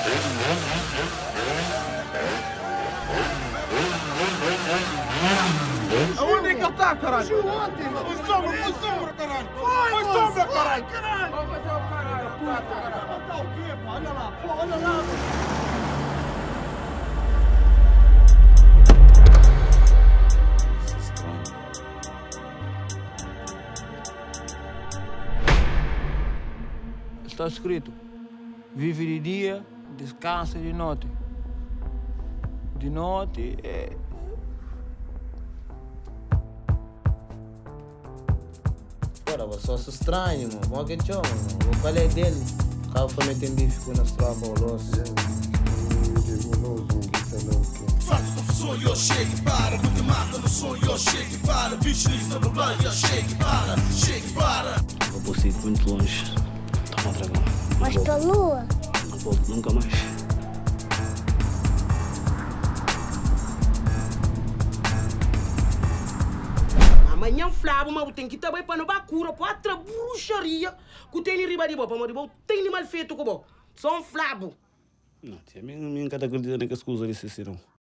Aonde é que ele tá, caralho? Fugiu ontem, mano. Foi sombra, caralho. Foi sombra, caralho. Vamos fazer o caralho. Tá o quê, pô? Olha lá, pô, olha lá, mano. Está escrito: vive de dia, descansa de noite. De noite é... Ora, você só se estranho, mano. Mó que tchau, mano. O qual é dele? O carro foi meter bife com nas tropas, o loço. Faz o sonho, chega e para. Muito mata no sonho, chega e para. Bicho livre na babalha, chega e para. Chega e para. Eu posso ir muito longe. Toma dragão. Mas pra lua? Não volto nunca mais. Amanhã flavo, mas tem que também para não bacura, para outra bruxaria que tem em riba de boa, mas tem de mal feito com boa. Só um flavo. Não, tia, minha cada acredita nem que as coisas desse não.